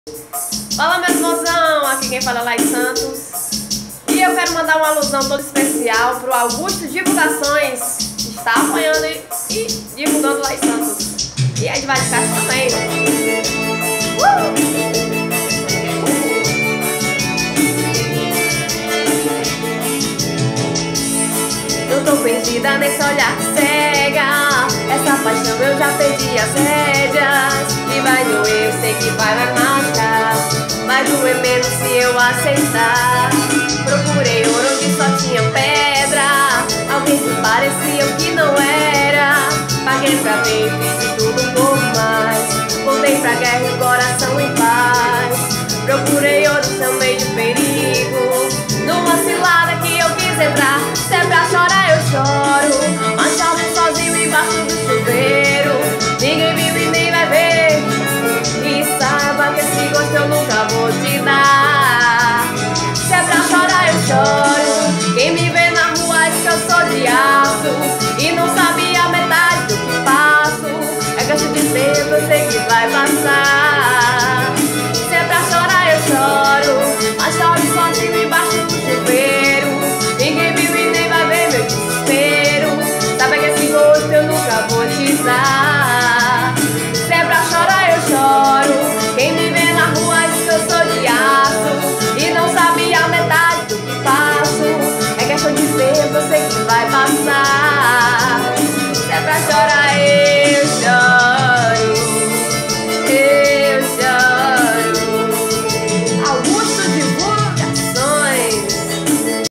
Fala, meus mozão, aqui quem fala é Laís Santos. E eu quero mandar uma alusão toda especial pro Augusto Divulgações, que está apoiando e divulgando Laís Santos. E a Edvard Castro também. Eu tô perdida nesse olhar que cega. Essa paixão eu já perdi as rédeas. E vai doer, eu sei que vai machucar. Vai doer menos se eu aceitar. Procurei ouro onde só tinha pedra. Alguém que parecia o que não era. Paguei pra ver e pedi tudo por mais. Voltei pra guerra e o coração em paz. Procurei ouro, chamei de perigo. Numa cilada que eu quis entrar. Se é pra chorar eu choro, mas choro sozinho embaixo do chuveiro. Ninguém viu e nem vai ver. E saiba que esse gosto eu nunca vou te dar. Se é pra chorar eu choro. Quem me vê na rua diz que eu sou de aço e não sabia a metade do que passo. É que esse tempo eu sei que vai passar. Se é pra chorar eu choro, mas choro sozinho embaixo do chuveiro. Ninguém viu e nem vai ver meu desespero. Sabe que esse gosto eu nunca vou te dar.